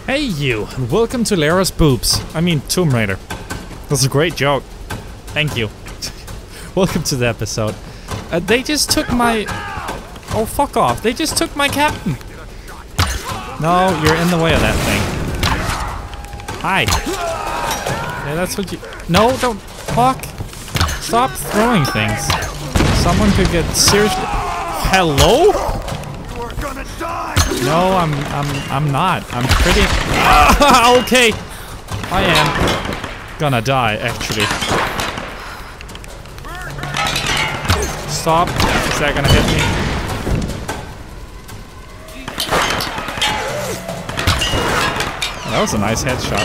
Hey you, and welcome to Lara's Boobs. I mean, Tomb Raider. That's a great joke. Thank you. Welcome to the episode. They just took my... Oh, fuck off. They just took my captain. No, you're in the way of that thing. Hi. Yeah, that's what you... No, don't... Fuck. Stop throwing things. Someone could get seriously... Hello? You are gonna die. No, I'm not. I'm pretty... okay. I am gonna die, actually. Stop. Is that gonna hit me? That was a nice headshot.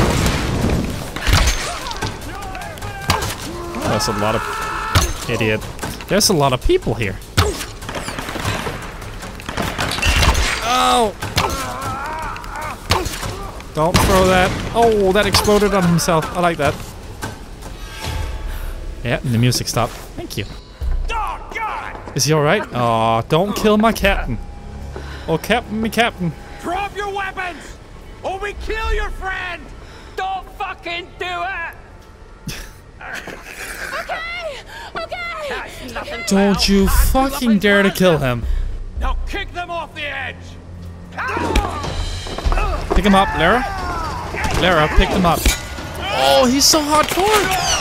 Oh, there's a lot of... Idiot. There's a lot of people here. Oh! Don't throw that. Oh, that exploded on himself. I like that. Yeah, and the music stopped. Thank you. Is he alright? Oh, don't kill my captain. Oh, captain, me captain. Drop your weapons, or we kill your friend. Don't fucking do it! Okay. Don't you fucking dare to kill him. Now kick them off the edge. Pick him up, Lara. Lara, pick him up. Oh, he's so hardcore.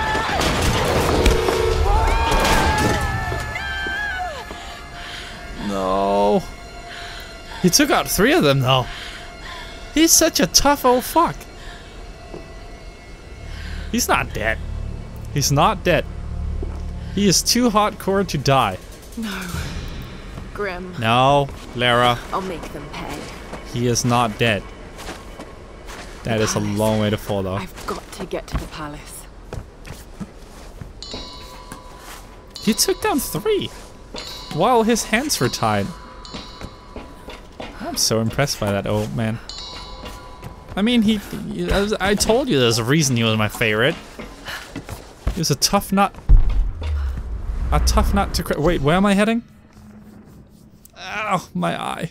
No. He took out 3 of them, though. He's such a tough old fuck. He's not dead. He's not dead. He is too hardcore to die. No. Grim. No, Lara. I'll make them pay. He is not dead. That is a long way to fall, though. I've got to get to the palace. He took down 3 while his hands were tied. I'm so impressed by that old man. I mean, I told you there's a reason he was my favorite. He was a tough nut. A tough nut to crack. Wait, where am I heading? Ow, my eye.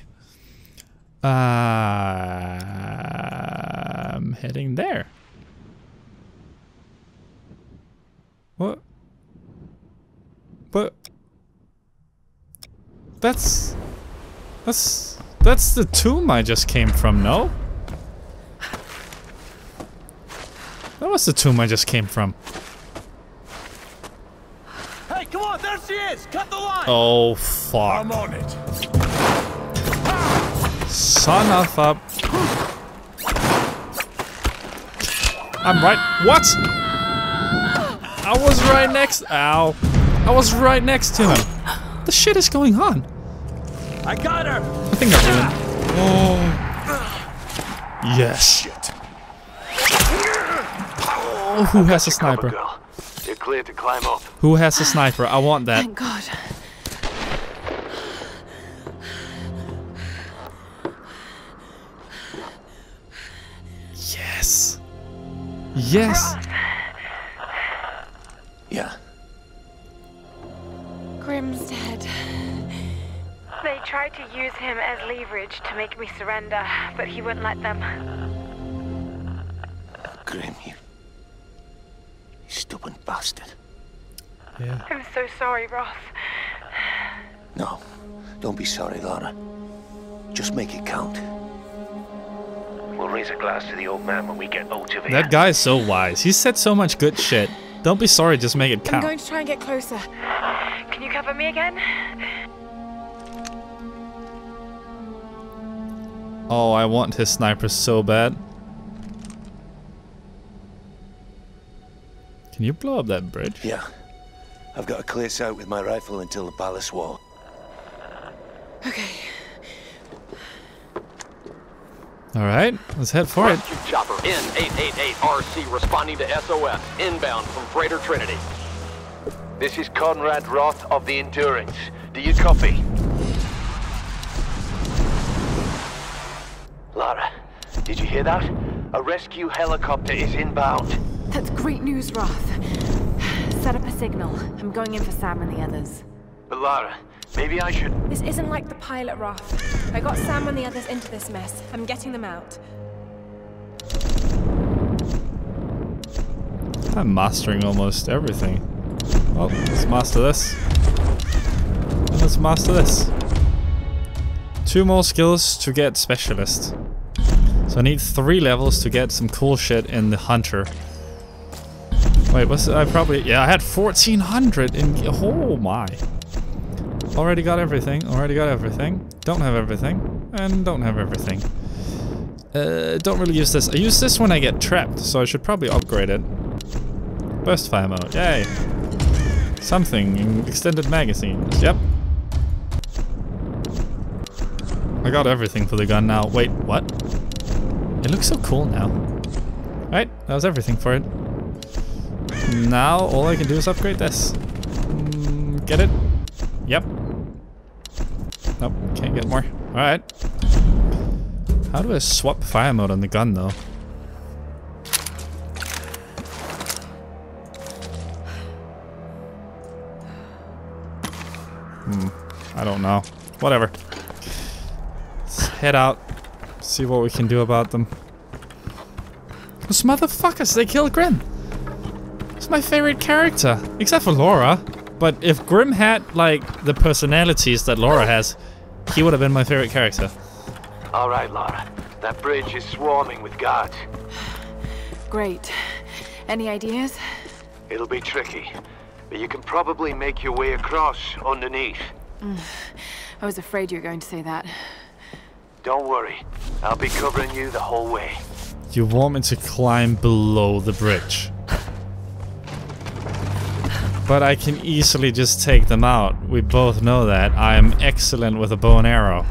I'm heading there. What? But that's the tomb I just came from, no? That was the tomb I just came from. Hey, come on, there she is. Cut the line. Oh fuck. I'm on it. Son of a... I'm right... What? I was right next... Ow. I was right next to him. The shit is going on? I got her. I think I ruined. Oh. Yes. Shit. Oh, who has a sniper? You're clear to climb up. Who has a sniper? I want that. Thank God. Yes. Yes. Yeah. Grim's dead. They tried to use him as leverage to make me surrender, but he wouldn't let them. Grim, you stubborn bastard. Yeah. I'm so sorry, Roth. No, don't be sorry, Lara. Just make it count. We'll raise a glass to the old man when we get out of here. That guy is so wise. He said so much good shit. Don't be sorry, just make it I'm count. going to try and get closer. Can you cover me again? Oh, I want his sniper so bad. Can you blow up that bridge? Yeah. I've got a clear sight with my rifle until the palace wall. Okay. Alright, let's head for it. Rescue chopper N888RC responding to SOS, inbound from Freighter Trinity. This is Conrad Roth of the Endurance. Do you copy? Lara, did you hear that? A rescue helicopter is inbound. That's great news, Roth. Set up a signal. I'm going in for Sam and the others. But Lara, Maybe I should... This isn't like the pilot, Roth. I got Sam and the others into this mess. I'm getting them out. I'm mastering almost everything. Oh, let's master this. And let's master this. 2 more skills to get specialist. So I need 3 levels to get some cool shit in the hunter. Wait, what's I probably... Yeah, I had 1400 in... Oh my. Already got everything. Already got everything. Don't have everything. And don't have everything. Don't really use this. I use this when I get trapped, so I should probably upgrade it. Burst fire mode. Yay. Something in extended magazines. Yep. I got everything for the gun now. Wait, what? It looks so cool now. Right, that was everything for it. Now all I can do is upgrade this. Get it? Yep. Nope, can't get more. Alright. How do I swap fire mode on the gun though? I don't know. Whatever. Let's head out. See what we can do about them. Those motherfuckers, they killed Grim. It's my favorite character. Except for Laura. But if Grim had, like, the personalities that Laura has, he would have been my favorite character. Alright, Lara. That bridge is swarming with guards. Great. Any ideas? It'll be tricky, but you can probably make your way across underneath. I was afraid you were going to say that. Don't worry. I'll be covering you the whole way. You want me to climb below the bridge. But I can easily just take them out. We both know that. I am excellent with a bow and arrow.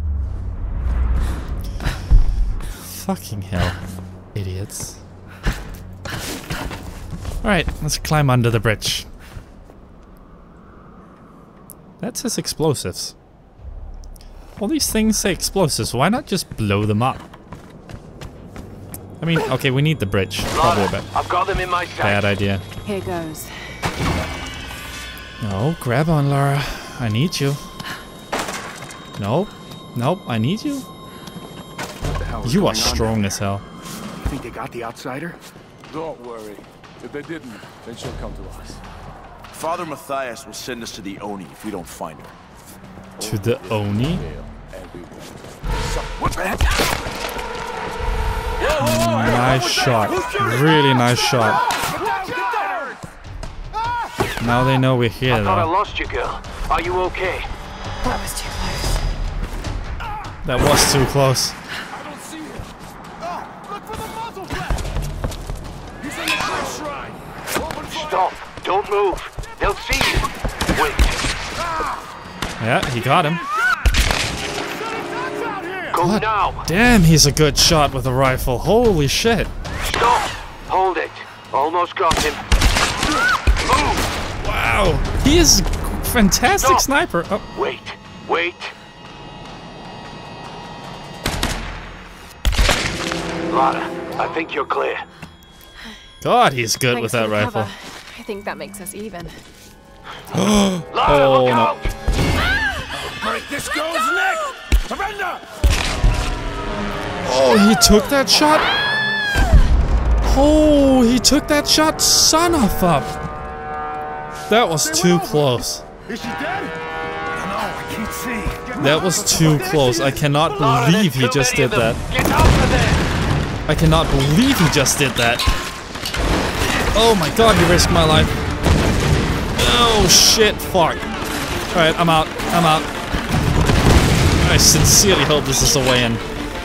Fucking hell. Idiots. Alright, let's climb under the bridge. That says explosives. All these things say explosives. Why not just blow them up? I mean, okay, we need the bridge. Probably a bit. I've got them in my sight. Bad idea. Here goes. No, grab on, Lara. I need you. Nope. Nope, I need you. What the hell is You are going on strong down as hell. there? You think they got the outsider? Don't worry. If they didn't, then she'll come to us. Father Matthias will send us to the Oni if we don't find her. To the Oni? What the heck? Nice shot. Really nice shot. Now they know we're here, I thought I though. lost you, girl. Are you okay? That was too close. That was too close. I don't see him. Look for the muzzle flap. He's in the first shrine. Open fire. Stop. Don't move. They'll see you. Wait. Yeah, he got him. Go God now. damn, he's a good shot with a rifle. Holy shit. Stop. Hold it. Almost got him. Move. Wow. He is a fantastic Stop. sniper. Oh. Wait. Wait. Lara, I think you're clear. God, he's good Thanks with for that the rifle. cover. I think that makes us even. Lara, Oh, look no. out! Break this girl's neck! Surrender! Oh, he took that shot? Oh, he took that shot? Son of a... That was too close. Is she dead? I don't know. I can't see. That was too close. I cannot believe he just did that. Get out of there! I cannot believe he just did that. Oh my god, he risked my life. Oh shit, fuck. Alright, I'm out. I'm out. I sincerely hope this is the way in.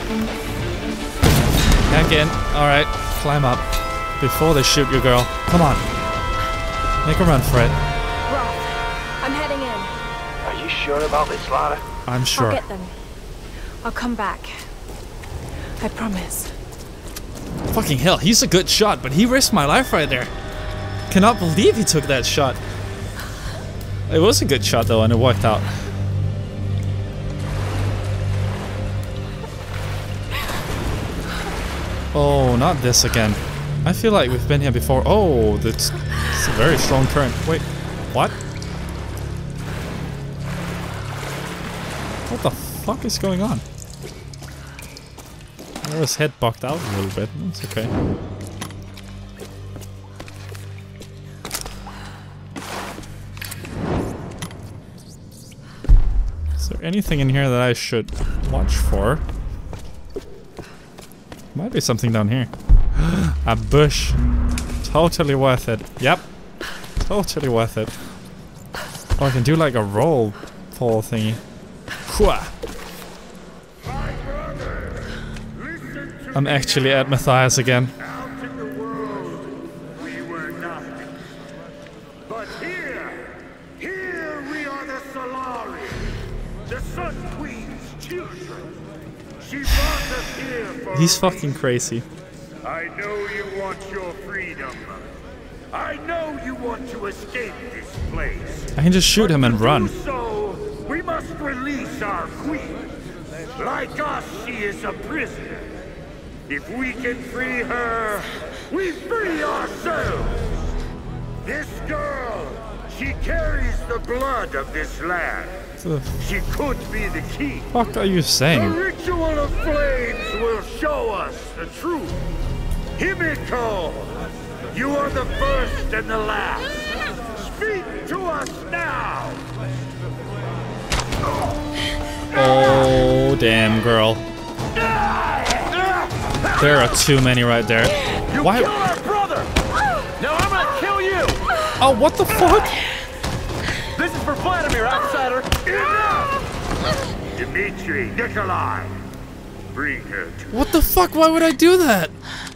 Back in. Alright, climb up. Before they shoot you, girl. Come on. Make a run for it. Roth, I'm heading in. Are you sure about this, Lara? I'm sure. I'll get them. I'll come back. I promise. Fucking hell, he's a good shot, but he risked my life right there. Cannot believe he took that shot. It was a good shot though, and it worked out. Oh, not this again. I feel like we've been here before. Oh, it's a very strong current. Wait, what? fuck is going on? Laura's head bucked out a little bit. That's okay. Is there anything in here that I should watch for? Might be something down here. A bush. Totally worth it. Yep. Totally worth it. Oh, I can do like a roll pull thingy. I'm actually at Matthias again. Out in the world, we were nothing. But here we are the Solari, the Sun Queen's children. She brought us here for He's fucking crazy. I know you want your freedom. I know you want to escape this place. I can just shoot him and run. So, we must release our queen. Like us, she is a prisoner. If we can free her, we free ourselves. This girl, she carries the blood of this land. She could be the key. What the fuck are you saying? The ritual of flames will show us the truth. Himiko, you are the first and the last. Speak to us now. Oh, damn, girl. There are too many right there. Why? Kill our brother! Now I'm gonna kill you! Oh, what the fuck? This is for Vladimir, outsider! Enough! Dmitri, Nikolai, bring her to What the fuck? Why would I do that?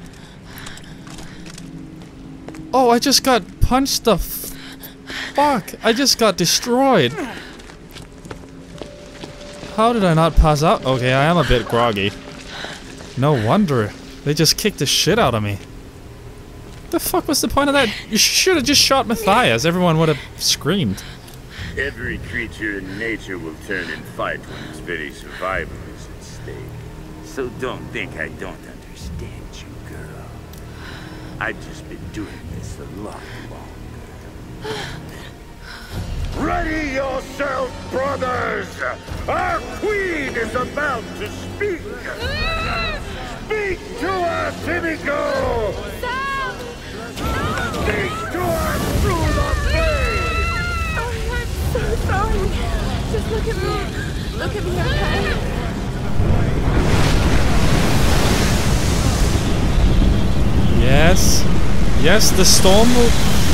Oh, I just got punched the fuck. I just got destroyed. How did I not pass out? Okay, I am a bit groggy. No wonder. They just kicked the shit out of me. The fuck was the point of that? You should have just shot Matthias. Everyone would have screamed. Every creature in nature will turn and fight when its very survival is at stake. So don't think I don't understand you, girl. I've just been doing this a lot longer. Ready yourself, brothers! Our queen is about to speak! Speak to us, Himiko! Speak to us through the flames! Oh, I'm so sorry. Just look at me. Look at me, okay? Yes. Yes, the storm will...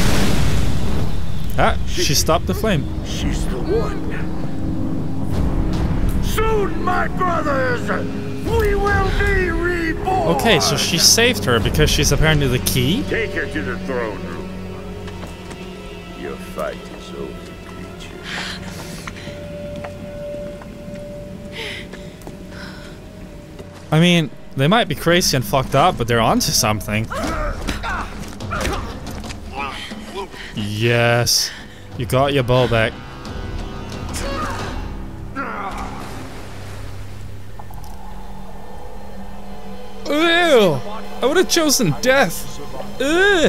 Ah, she stopped the flame. She's the one. Soon, my brothers, we will be reborn! Okay, so she saved her because she's apparently the key? Take her to the throne room. Your fight is over, creature. I mean, they might be crazy and fucked up, but they're onto something. Yes. You got your ball back. Ew! I would have chosen death. Ugh.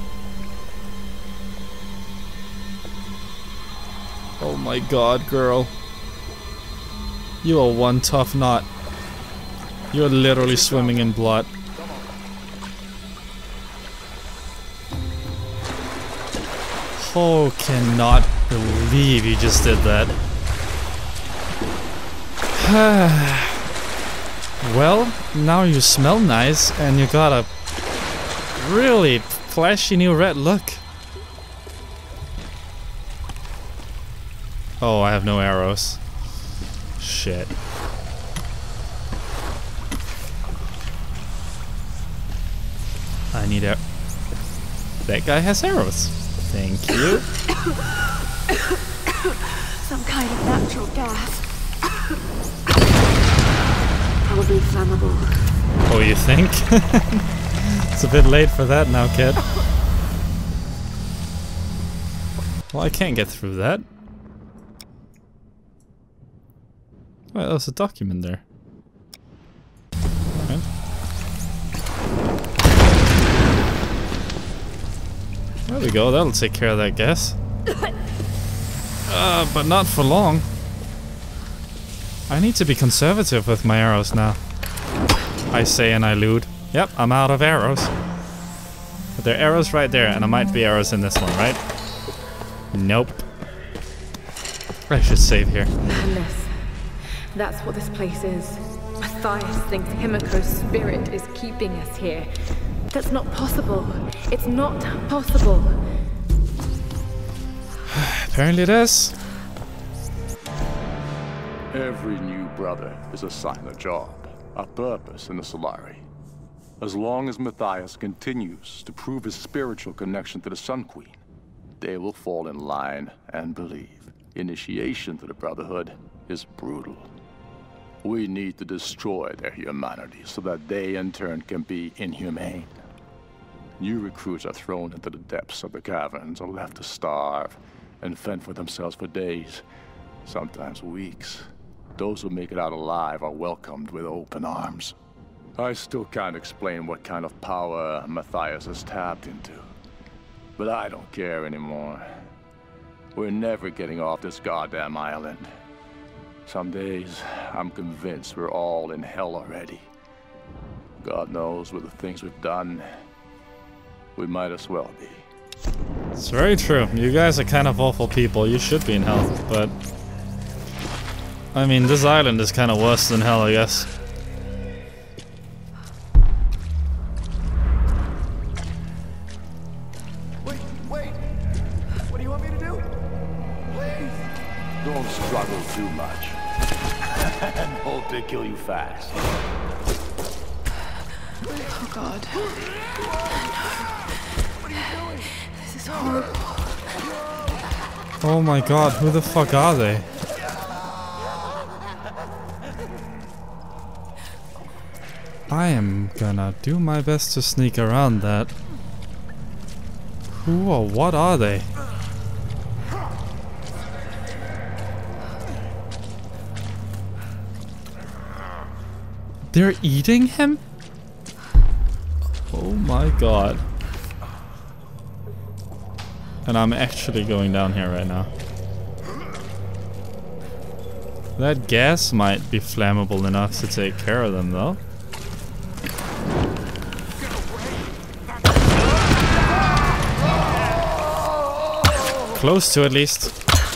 Oh my god, girl. You are one tough knot. You're literally swimming in blood. Oh, cannot believe you just did that. Well, now you smell nice and you got a really flashy new red look. Oh, I have no arrows. Shit. I need a... That guy has arrows. Thank you. Some kind of natural gas. Probably flammable. Oh, you think? It's a bit late for that now, kid. Well, I can't get through that. Well, there's a document there. Okay. There we go, that'll take care of that gas. But not for long. I need to be conservative with my arrows now. I say and I loot. Yep, I'm out of arrows. But there are arrows right there, and there might be arrows in this one, right? Nope. I should save here. Madness. That's what this place is. Matthias thinks Himiko's spirit is keeping us here. That's not possible. It's not possible. Apparently it is. Every new brother is assigned a job, a purpose in the Solari. As long as Matthias continues to prove his spiritual connection to the Sun Queen, they will fall in line and believe. Initiation to the Brotherhood is brutal. We need to destroy their humanity so that they in turn can be inhumane. New recruits are thrown into the depths of the caverns or left to starve and fend for themselves for days, sometimes weeks. Those who make it out alive are welcomed with open arms. I still can't explain what kind of power Matthias has tapped into, but I don't care anymore. We're never getting off this goddamn island. Some days, I'm convinced we're all in hell already. God knows with the things we've done, we might as well be. It's very true. You guys are kind of awful people. You should be in hell, but... I mean, this island is kind of worse than hell, I guess. Wait! What do you want me to do? Please! Don't struggle too much. And hope they kill you fast. Oh God. What are you doing? This is horrible. Oh my god, who the fuck are they? I am gonna do my best to sneak around that. Who or what are they? They're eating him? Oh my god. And I'm actually going down here right now. That gas might be flammable enough to take care of them though. Close to at least.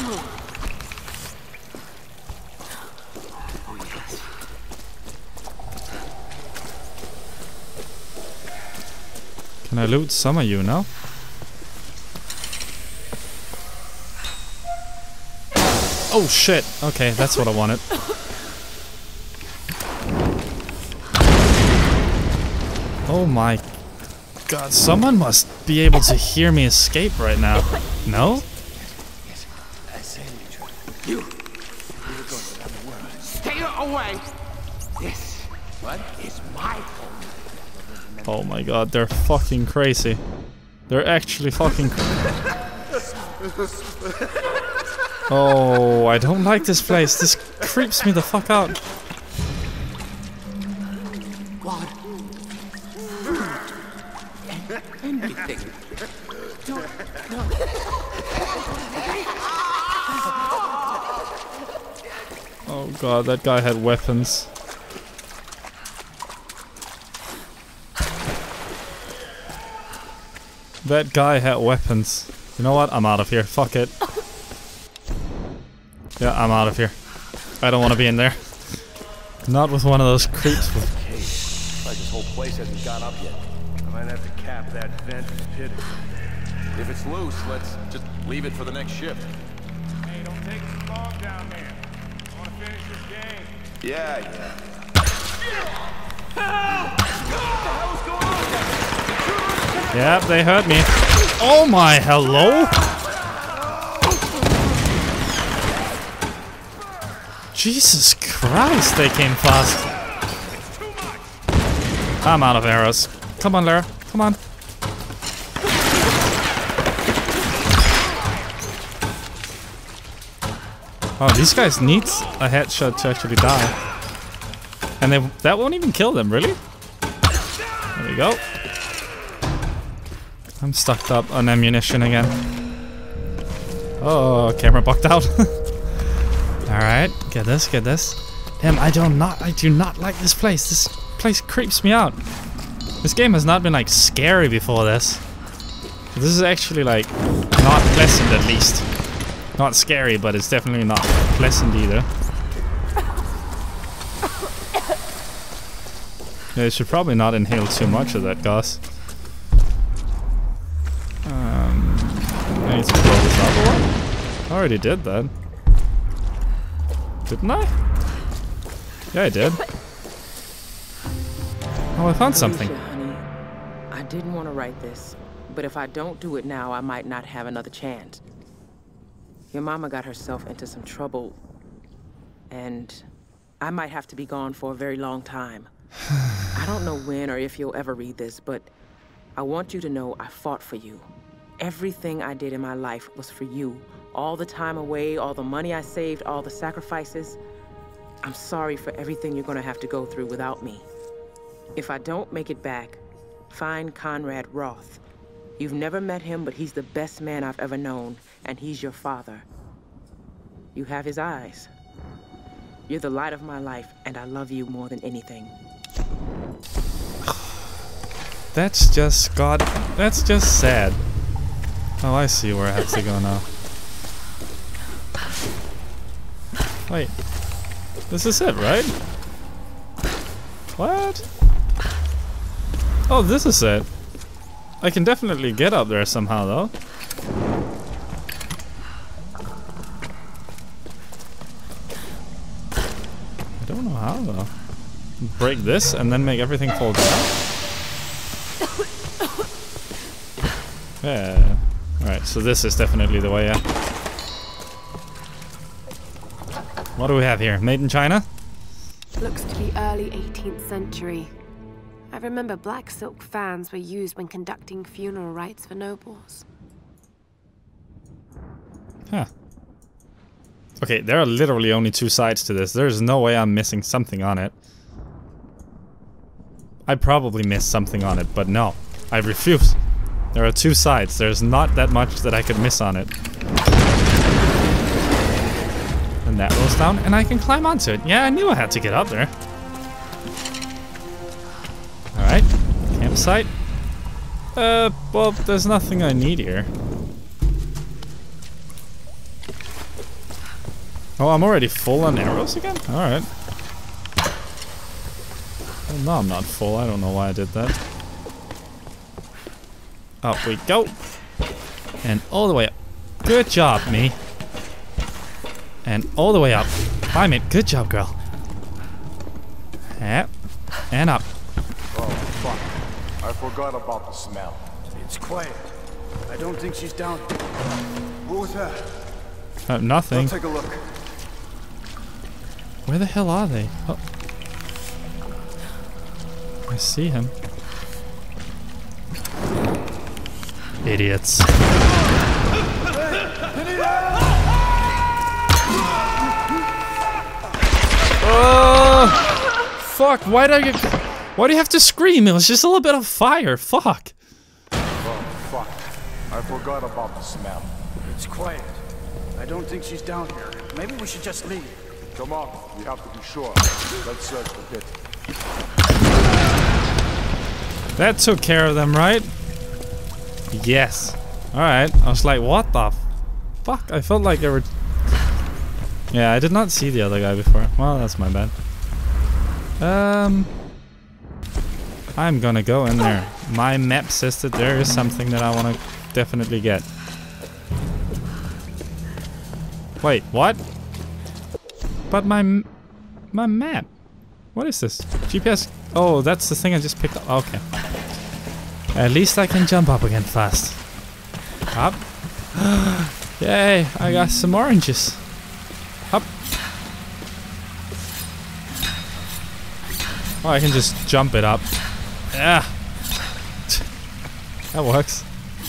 Can I loot some of you now? Oh shit! Okay, that's what I wanted. Oh my god, someone must be able to hear me escape right now. No? You. Stay away. This is my home. Oh my god, they're fucking crazy. They're actually fucking Oh, I don't like this place. This creeps me the fuck out. God. Anything. Don't. Oh god, that guy had weapons. That guy had weapons. You know what? I'm out of here. Fuck it. Yeah, I'm out of here. I don't want to be in there. Not with one of those creeps. Like this whole place hasn't gone up yet. I might have to cap that vent and pit it. If it's loose, let's just leave it for the next shift. Hey, don't take too long down there. I want to finish this game. Yeah. Yep, they hurt me. Oh my, hello? Jesus Christ, they came fast. I'm out of arrows. Come on, Lara. Come on. Oh, these guys need a headshot to actually die. And that won't even kill them, really? There we go. I'm stocked up on ammunition again. Oh, camera bugged out. Alright, get this. I do not like this place. This place creeps me out. This game has not been like scary before this. This is actually like not pleasant, at least. Not scary, but it's definitely not pleasant either. Yeah, you should probably not inhale too much of that gas. I need to blow this up. I already did that. Didn't I? Yeah, I did. Oh, I found something. Alicia, honey, I didn't want to write this, but if I don't do it now, I might not have another chance. Your mama got herself into some trouble, and I might have to be gone for a very long time. I don't know when or if you'll ever read this, but I want you to know I fought for you. Everything I did in my life was for you. All the time away, all the money I saved, all the sacrifices. I'm sorry for everything you're gonna have to go through without me. If I don't make it back, find Conrad Roth. You've never met him, but he's the best man I've ever known, and he's your father. You have his eyes. You're the light of my life, and I love you more than anything. That's just that's just sad. Oh, I see where I have to go now. Wait. This is it, right? What? Oh, this is it. I can definitely get up there somehow, though. I don't know how, though. Break this and then make everything fall down? Yeah. Alright, so this is definitely the way, yeah. What do we have here? Made in China? Looks to be early 18th century. I remember black silk fans were used when conducting funeral rites for nobles. Huh. Okay, there are literally only two sides to this. There's no way I'm missing something on it. I probably missed something on it, but no. I refuse. There are two sides. There's not that much that I could miss on it. And that goes down, and I can climb onto it. Yeah, I knew I had to get up there. Alright. Campsite. Well, there's nothing I need here. Oh, I'm already full on arrows again? Alright. Well, no, I'm not full. I don't know why I did that. Up we go. And all the way up. Good job, me. And all the way up. Climb it. Good job, girl. Yep. And up. Oh, fuck. I forgot about the smell. It's quiet. I don't think she's down here. What was that? Nothing. I'll take a look. Where the hell are they? Oh. I see him. Idiots. Oh! Fuck! Why do you have to scream? It was just a little bit of fire. Fuck. Oh, fuck. I forgot about the smell. It's quiet. I don't think she's down here. Maybe we should just leave. Come on, we have to be sure. Let's search the pit. That took care of them, right? Yes. Alright. I was like, what the fuck? I felt like they were... Yeah, I did not see the other guy before. Well, that's my bad. I'm gonna go in there. My map says that there is something that I want to definitely get. Wait, what? But my map. What is this? GPS. Oh, that's the thing I just picked up. Okay. At least I can jump up again fast. Up. Yay, I got some oranges. Up. Oh, I can just jump it up. Yeah. That works.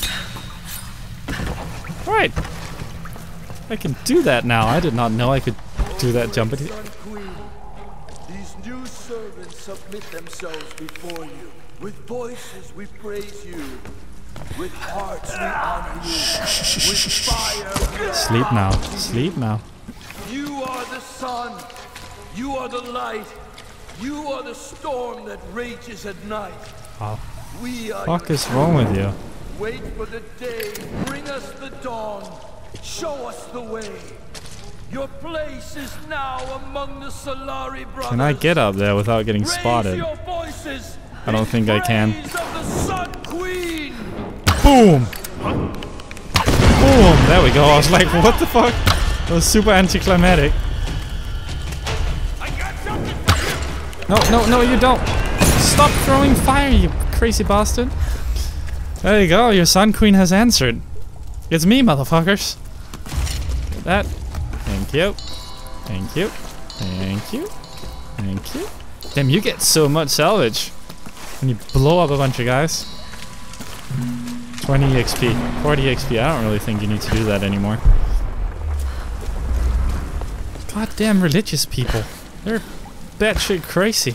Right. I can do that now. I did not know I could do that jump it. These new servants submit themselves before you. With voices we praise you. With hearts we honor you. With fire we Sleep now. Sleep now. You are the sun. You are the light. You are the storm that rages at night. Oh. We are Fuck is wrong with you? Wait for the day. Bring us the dawn. Show us the way. Your place is now among the Solari brothers. Can I get up there without getting spotted? Your voices I don't think I can. of the Sun Queen. Boom! Boom! There we go. I was like, what the fuck? That was super anticlimactic. No, no, no, you don't. Stop throwing fire, you crazy bastard. There you go. Your Sun Queen has answered. It's me, motherfuckers. Get that. Thank you. Thank you. Thank you. Thank you. Damn, you get so much salvage when you blow up a bunch of guys. 20 XP, 40 XP. I don't really think you need to do that anymore. Goddamn religious people. They're batshit crazy.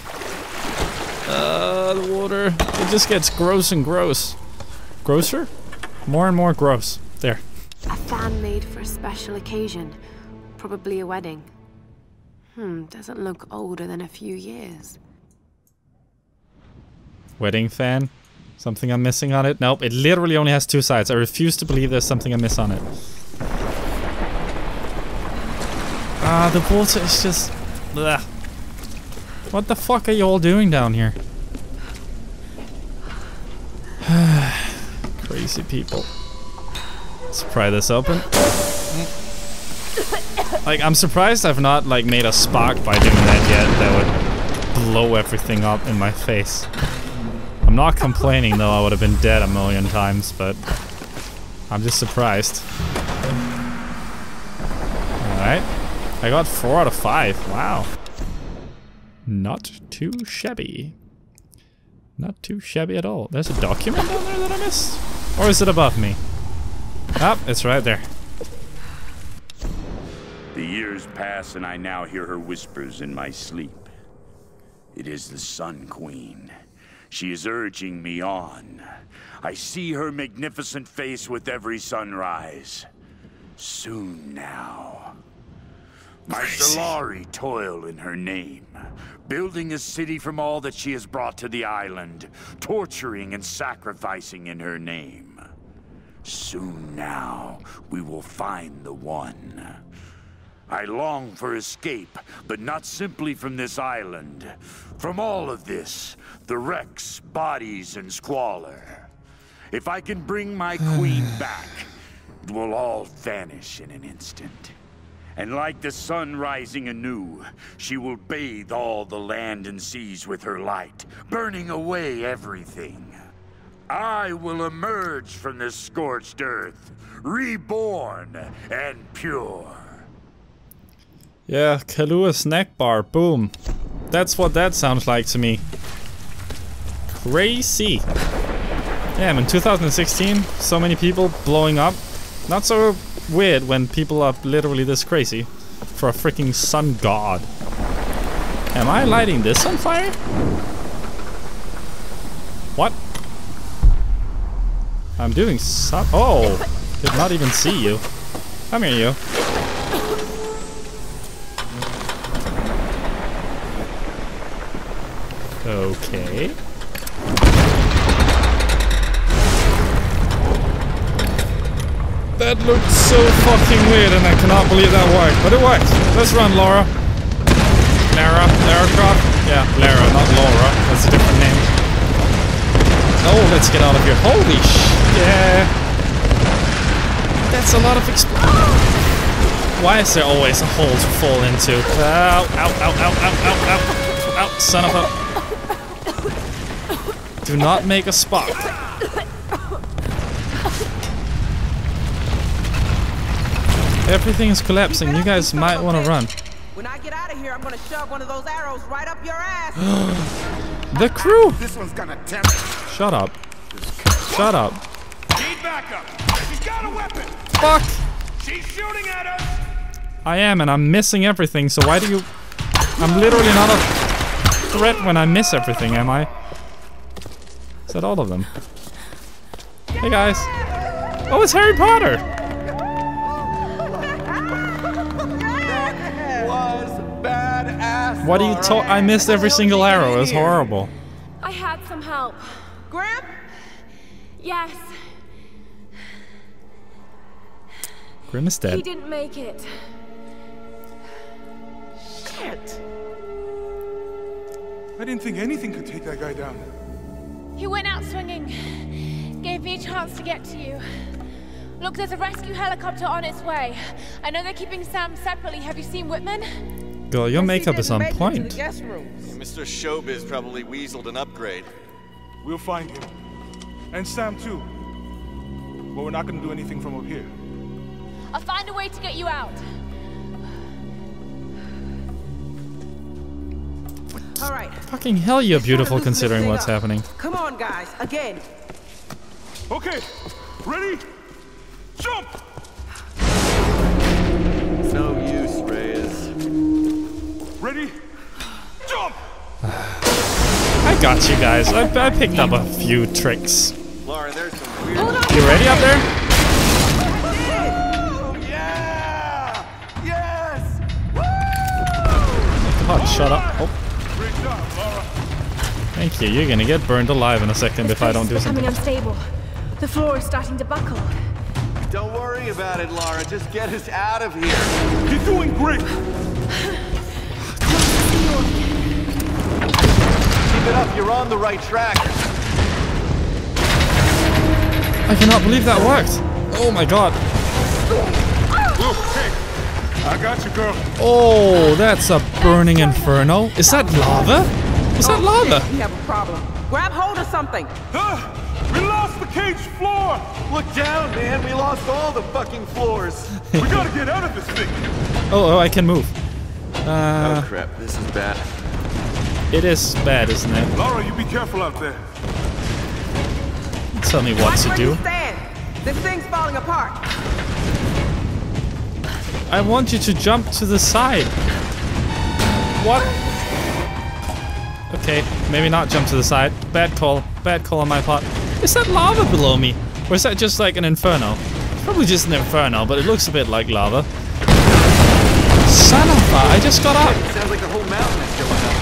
The water. It just gets gross and gross. Grosser? More and more gross. There. A fan made for a special occasion. Probably a wedding. Doesn't look older than a few years. Wedding fan? Something I'm missing on it? Nope, it literally only has two sides. I refuse to believe there's something I miss on it. Ah, the water is just... Bleh. What the fuck are you all doing down here? Crazy people. Let's pry this open. Like, I'm surprised I've not, like, made a spark by doing that yet. That would blow everything up in my face. I'm not complaining, though. I would have been dead a million times, but I'm just surprised. Alright. I got 4 out of 5. Wow. Not too shabby. Not too shabby at all. There's a document down there that I missed? Or is it above me? Ah, it's right there. The years pass and I now hear her whispers in my sleep. It is the Sun Queen. She is urging me on. I see her magnificent face with every sunrise. Soon now. My Solari toil in her name, building a city from all that she has brought to the island, torturing and sacrificing in her name. Soon now, we will find the one. I long for escape, but not simply from this island. From all of this, the wrecks, bodies, and squalor. If I can bring my queen back, it will all vanish in an instant. And like the sun rising anew, she will bathe all the land and seas with her light, burning away everything. I will emerge from this scorched earth, reborn and pure. Yeah, Kahlua snack bar, boom. That's what that sounds like to me. Crazy. Damn, in 2016, so many people blowing up. Not so weird when people are literally this crazy for a freaking sun god. Am I lighting this on fire? What? I'm doing some... Oh! Did not even see you. Come here, you. Okay. That looked so fucking weird and I cannot believe that worked. But it worked. Let's run, Laura. Lara Croft? Yeah, Lara, not Laura. That's a different name. Oh, let's get out of here. Holy yeah. That's a lot of Why is there always a hole to fall into? Ow, ow, ow, ow, ow, ow, ow. Ow, son of a... Do not make a spark. Everything is collapsing. You guys might want to run. When I get out of here, I'm gonna shove one of those arrows right up your ass. The crew. This one's gonna tempt. Shut up. Shut up. Need backup. She's got a weapon. Fuck. She's shooting at us. I am, and I'm missing everything. So why do you? I'm literally not a threat when I miss everything, am I? Is that all of them? Hey guys. Oh, it's Harry Potter. Was badass. What do you talk? I missed every single arrow. It was horrible. I had some help. Gramp? Yes. Grim is dead. He didn't make it. Shit! I didn't think anything could take that guy down. He went out swinging. Gave me a chance to get to you. Look, there's a rescue helicopter on its way. I know they're keeping Sam separately. Have you seen Whitman? Girl, your makeup is on point. Mr. Showbiz probably weaseled an upgrade. We'll find him. And Sam too. But we're not gonna do anything from up here. I'll find a way to get you out. All right. Fucking hell, you're beautiful considering what's happening. Come on, guys. Again. Okay. Ready? Jump! No use, Reyes. Ready? Jump! I got you guys. I picked up a few tricks. Lara, there's some weird... You ready up there? Oh, yeah! Yes! God, shut up. Oh. Great job, Lara. Thank you. You're gonna get burned alive in a second if I don't do something. Becoming unstable. The floor is starting to buckle. Don't worry about it, Lara. Just get us out of here. You're doing great. Keep it up. You're on the right track. I cannot believe that worked. Oh my god. Look, hey. I got you, girl. Oh, that's a burning inferno. Is that lava? Is that lava? We have a problem. Grab hold of something. We lost the cage floor. Look down, man. We lost all the fucking floors. We gotta get out of this thing. Oh, I can move. Oh crap, this is bad. It is bad, isn't it? Lara, you be careful out there. Tell me what to do. Stand. This thing's falling apart. I want you to jump to the side. What? Okay, maybe not jump to the side. Bad call. Bad call on my part. Is that lava below me? Or is that just like an inferno? It's probably just an inferno, but it looks a bit like lava. Son of a... I just got up. It sounds like the whole mountain is going up.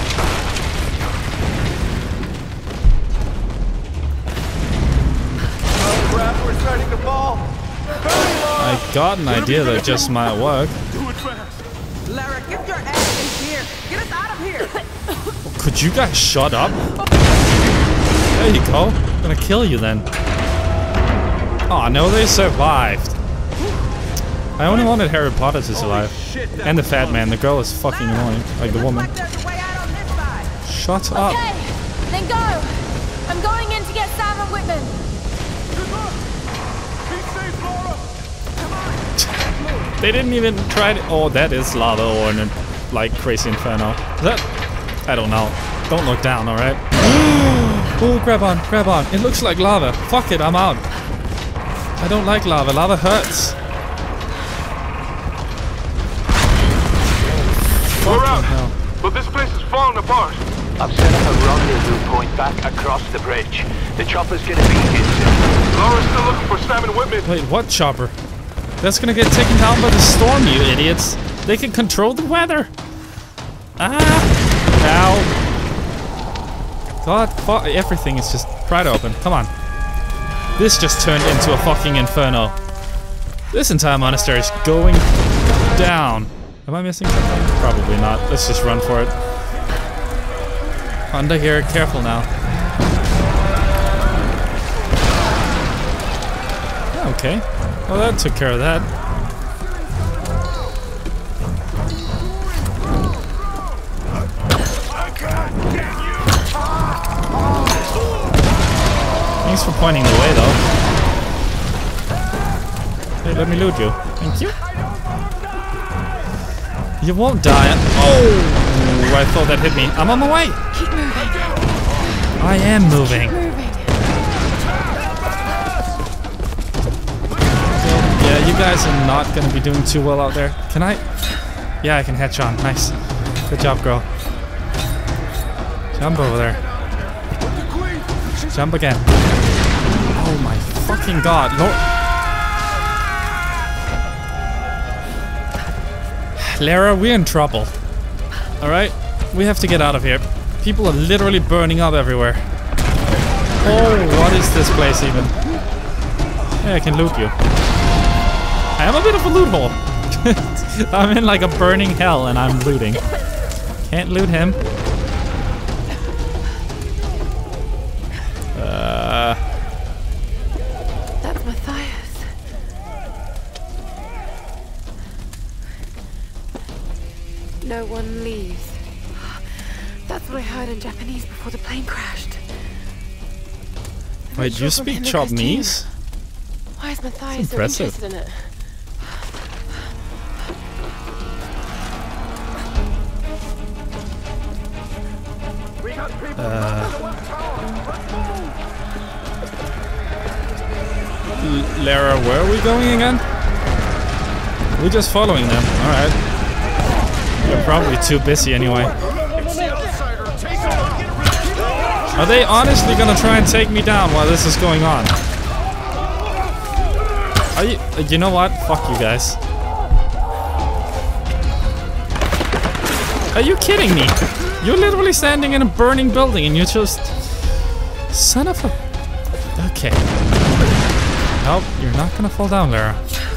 Oh crap, we're starting to fall. I got an idea that just might work. Do it fast. Lara, get your ass in here. Get us out of here. Could you guys shut up? There you go. I'm gonna kill you then. Oh no, they survived. I only wanted Harry Potter to survive. And the fat man. The girl is fucking annoying. Like the woman. Shut up. Okay, then go. I'm going in to get Sam and Whitman. They didn't even try to... Oh, that is lava or an, like, crazy inferno. Is that... I don't know. Don't look down, alright? Oh, grab on, grab on. It looks like lava. Fuck it, I'm out. I don't like lava. Lava hurts. We're out, but this place is falling apart. I've set up a rendezvous point back across the bridge. The chopper's gonna be here soon. Laura's still looking for Sam and Whitman. Wait, what chopper? That's gonna get taken down by the storm, you idiots. They can control the weather. Ah! Ow. God, fuck, everything is just pried open. Come on. This just turned into a fucking inferno. This entire monastery is going down. Am I missing something? Probably not. Let's just run for it. Under here, careful now. Okay. Well, that took care of that. Thanks for pointing the way, though. Hey, let me loot you. Thank you. You won't die. Oh! I thought that hit me. I'm on my way. Keep moving. I am moving. Yeah, you guys are not gonna be doing too well out there. Can I? Yeah, I can hatch on. Nice. Good job, girl. Jump over there. Jump again. Oh my fucking god. Lord. Lara, we're in trouble. Alright? We have to get out of here. People are literally burning up everywhere. Oh, what is this place even? Hey, I can loot you. I am a bit of a loot hole. I'm in like a burning hell and I'm looting. Can't loot him. That's Matthias. No one leaves. That's what I heard in Japanese before the plane crashed. Wait, you speak Japanese? Why is Matthias so interested in it? Lara, where are we going again? We're just following them. Alright. They're probably too busy anyway. Are they honestly gonna try and take me down while this is going on? Are you know what? Fuck you guys. Are you kidding me? You're literally standing in a burning building and you just... Son of a... Okay. Nope, you're not gonna fall down, Lara.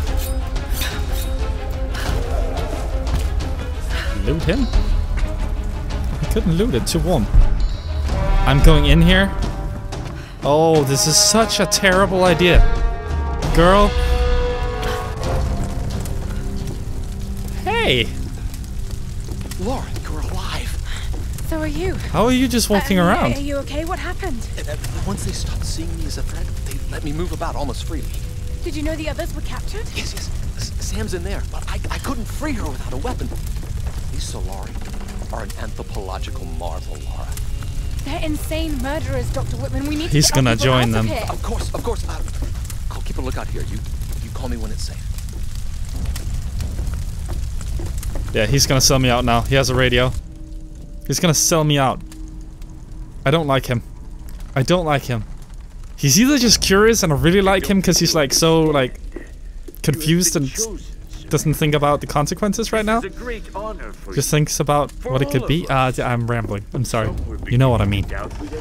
Loot him? I couldn't loot it, too warm. I'm going in here? Oh, this is such a terrible idea. Girl. Hey! Laura, you're alive. So are you. How are you just walking around? Are you okay? What happened? Once they stopped seeing me as a threat, they let me move about almost freely. Did you know the others were captured? Yes. Sam's in there, but I couldn't free her without a weapon. These Solari are an anthropological marvel, Laura. They're insane murderers, Dr. Whitman. We need He's to get gonna join them. Of course. I'll keep a lookout here. You call me when it's safe. Yeah, he's gonna sell me out now. He has a radio. He's gonna sell me out. I don't like him. I don't like him. He's either just curious and I really like him because he's like so like confused and doesn't think about the consequences right now. Just thinks about what it could be. I'm rambling. I'm sorry. You know what I mean.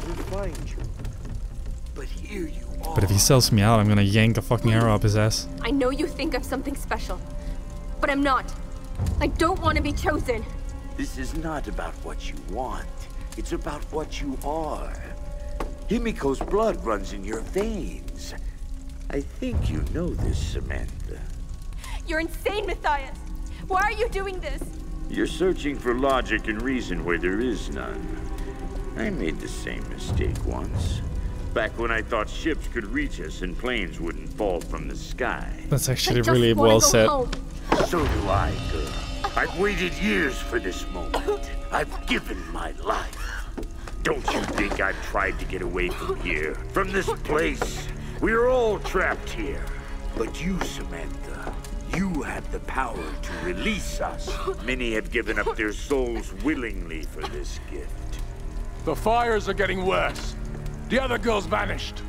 But if he sells me out, I'm gonna yank a fucking arrow up his ass. I know you think I'm something special, but I'm not. I don't want to be chosen. This is not about what you want. It's about what you are. Himiko's blood runs in your veins. I think you know this, Samantha. You're insane, Matthias. Why are you doing this? You're searching for logic and reason where there is none. I made the same mistake once. Back when I thought ships could reach us and planes wouldn't fall from the sky. That's actually really well said. So do I, girl. I've waited years for this moment. I've given my life. Don't you think I've tried to get away from here? From this place? We're all trapped here. But you, Samantha, you have the power to release us. Many have given up their souls willingly for this gift. The fires are getting worse. The other girl's vanished.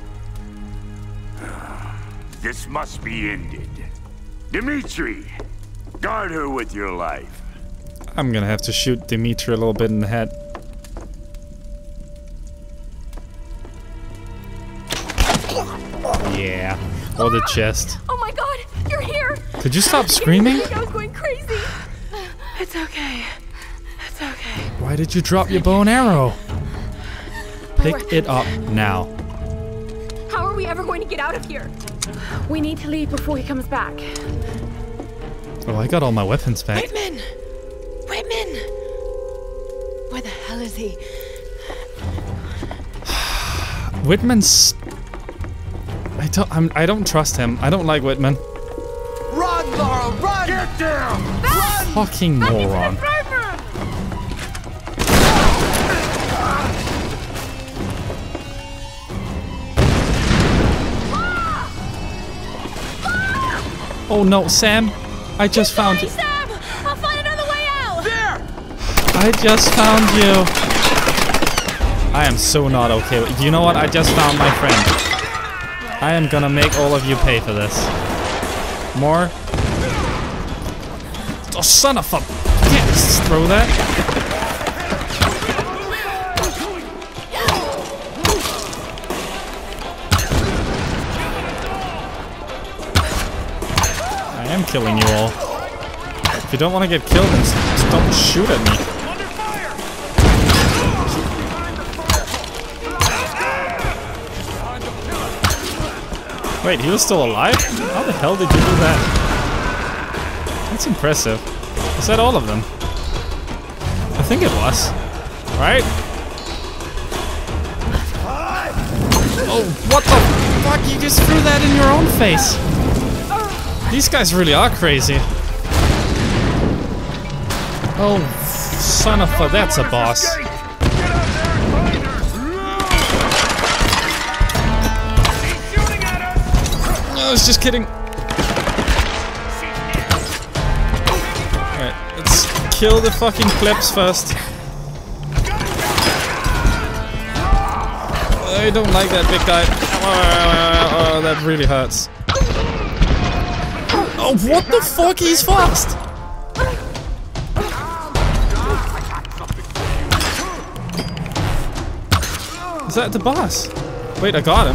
This must be ended. Dimitri, guard her with your life. I'm gonna have to shoot Dimitri a little bit in the head. Yeah, or the chest. Oh my god, you're here! Could you stop screaming? I think I was going crazy. It's okay. It's okay. Why did you drop your bow and arrow? Pick it up now. How are we ever going to get out of here? We need to leave before he comes back. Oh, I got all my weapons back. Whitman! Whitman! Where the hell is he? Whitman's... I don't trust him. I don't like Whitman. Run, Laura, run! Get down! Run! Fucking moron. Oh no, Sam! I just found you. Sam! I'll find another way out! There! I just found you. I am so not okay with... You know what? I just found my friend. I am gonna make all of you pay for this. More? Oh, son of a... You can't just throw that. I'm killing you all. If you don't want to get killed, then just don't shoot at me. Wait, he was still alive? How the hell did you do that? That's impressive. Is that all of them? I think it was. Right? Oh, what the fuck? You just threw that in your own face. These guys really are crazy. Oh, son of a... That's a boss. I was just kidding. Alright, let's kill the fucking clips first. I don't like that big guy. Oh, that really hurts. Oh, what the fuck? He's fast! Is that the boss? Wait, I got him.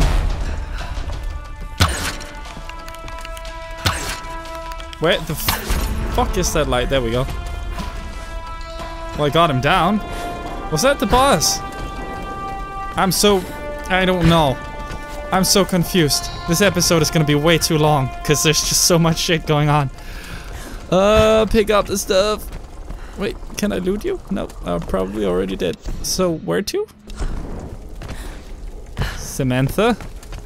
Where the fuck is that light? There we go. Well, I got him down. Was that the boss? I don't know. I'm so confused. This episode is gonna be way too long because there's just so much shit going on. Pick up the stuff. Wait, can I loot you? No, I probably already did. So where to? Samantha?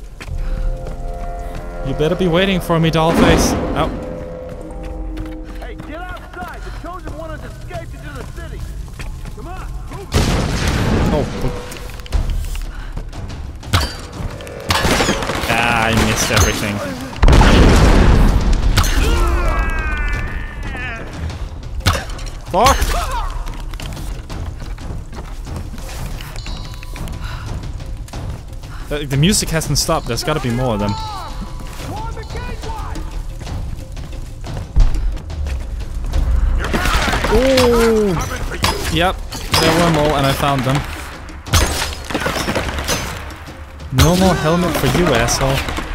You better be waiting for me, dollface. Oh. Hey, get outside! The Chosen One has escaped into the city! Come on, move! Oh. Ah, I missed everything. Fuck! The music hasn't stopped. There's gotta be more of them. Oh! Yep, there were more, and I found them. No more helmet for you, asshole.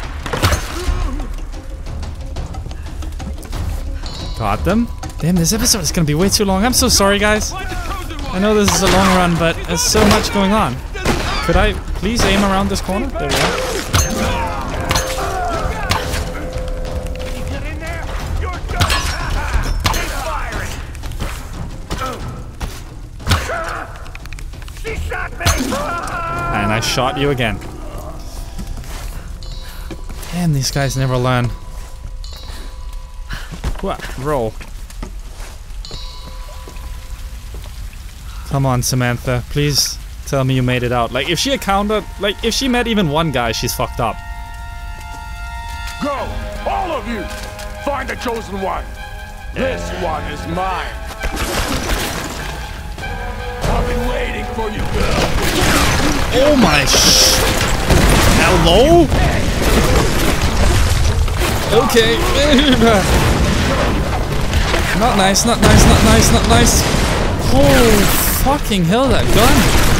Got them. Damn, this episode is gonna be way too long. I'm so sorry, guys. I know this is a long run, but there's so much going on. Could I please aim around this corner? There we go. And I shot you again. Damn, these guys never learn. What? Roll. Come on, Samantha. Please tell me you made it out. Like, if she encountered... Like, if she met even one guy, she's fucked up. Go! All of you! Find the Chosen One! This one is mine! I've been waiting for you, girl! Oh my Hello? Okay. Not nice, not nice, not nice, not nice. Oh, fucking hell, that gun.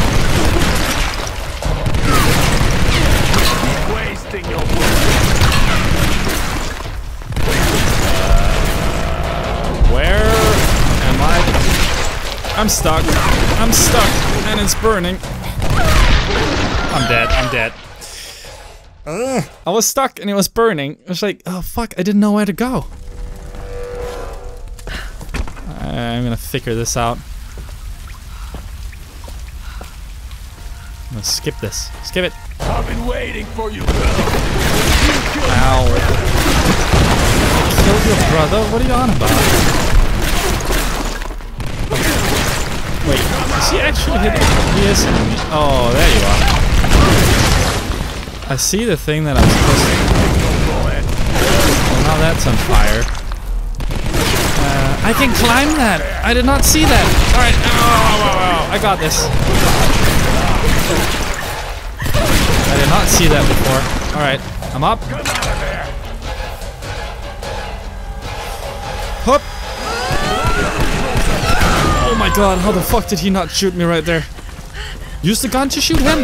Wasting your where am I? I'm stuck. I'm stuck, and it's burning. I'm dead. I'm dead. I was stuck and it was burning. I was like, oh fuck, I didn't know where to go. I'm gonna figure this out. I'm gonna skip this. Skip it. I've been waiting for you, girl. Ow. Killed your brother? What are you on about? Wait, is he actually hitting me? He is hitting me. Oh, there you are. I see the thing that I'm supposed to... Well, now that's on fire. I can climb that! I did not see that! Alright, oh, I got this. I did not see that before. Alright, I'm up. Hup! Oh my god, how the fuck did he not shoot me right there? Use the gun to shoot him!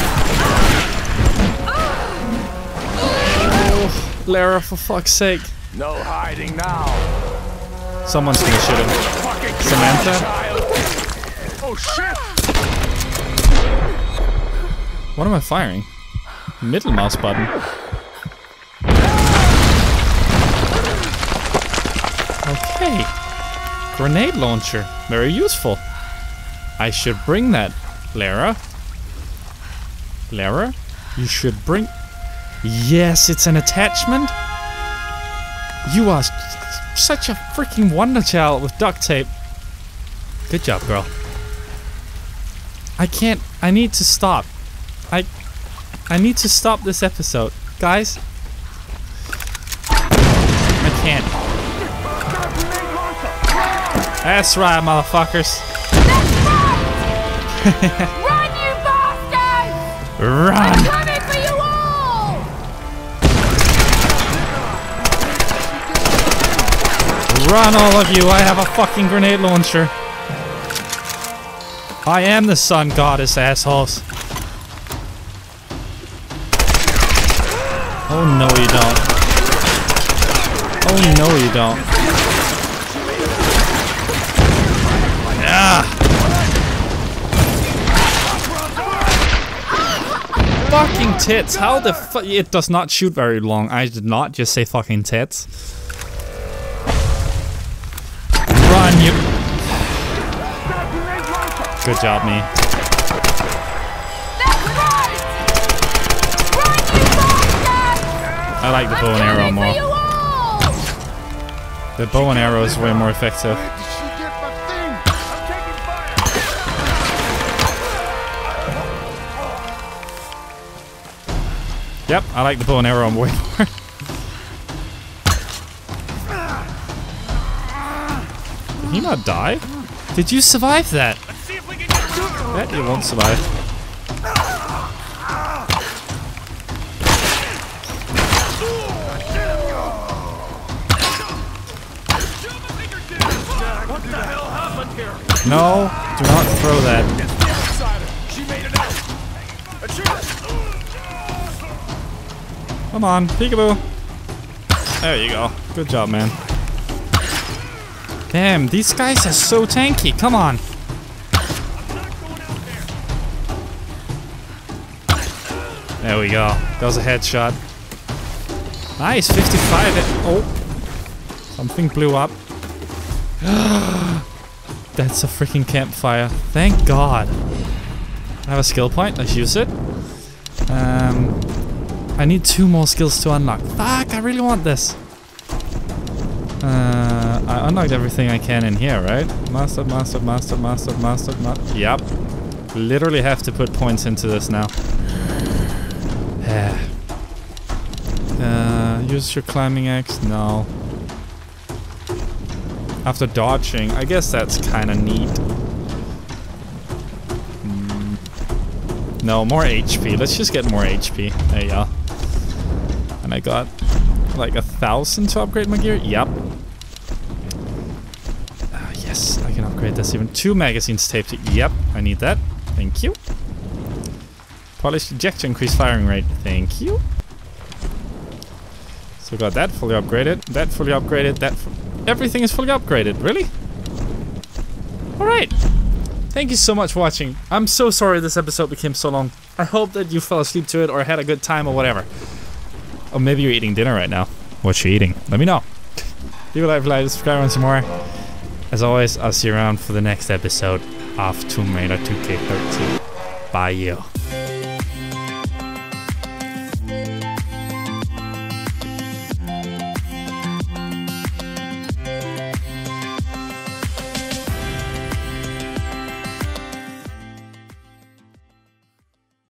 Oh, Lara, for fuck's sake. No hiding now. Someone's gonna shoot him. Samantha? Oh shit! What am I firing? Middle mouse button. Okay. Grenade launcher. Very useful. I should bring that. Lara? Lara? You should bring... Yes, it's an attachment. You are such a freaking wonder child with duct tape. Good job, girl. I can't... I need to stop. I need to stop this episode. Guys. I can't. That's right, motherfuckers. Run, you bastards! Run! I'm coming for you all! Run, all of you! I have a fucking grenade launcher. I am the sun goddess, assholes. Oh no, you don't. Oh no, you don't. Ah! Fucking tits! How the fuck? It does not shoot very long. I did not just say fucking tits. Run, you. Good job, me. I like the bow and arrow more. The bow and arrow is way more effective. Yep, I like the bow and arrow way more. Did he not die? Did you survive that? Bet you won't survive. No, do not throw that. Come on, peekaboo. There you go. Good job, man. Damn, these guys are so tanky. Come on. There we go. That was a headshot. Nice, 55 hit. Oh. Something blew up. That's a freaking campfire. Thank God. I have a skill point. Let's use it. I need 2 more skills to unlock. Fuck, I really want this. I unlocked everything I can in here, right? Master. Yep. Literally have to put points into this now. Use your climbing axe? No. After dodging, I guess that's kind of neat. No, more HP. Let's just get more HP. There you go. And I got like 1,000 to upgrade my gear. Yep. Yes, I can upgrade this even. 2 magazines taped. Yep, I need that. Thank you. Polished ejector, increase firing rate. Thank you. So got that fully upgraded. That fully upgraded. Everything is fully upgraded. Really? Alright. Thank you so much for watching. I'm so sorry this episode became so long. I hope that you fell asleep to it or had a good time or whatever. Or maybe you're eating dinner right now. What you eating? Let me know. Leave a like, subscribe, and some more. As always, I'll see you around for the next episode of Tomb Raider 2K13. Bye, you.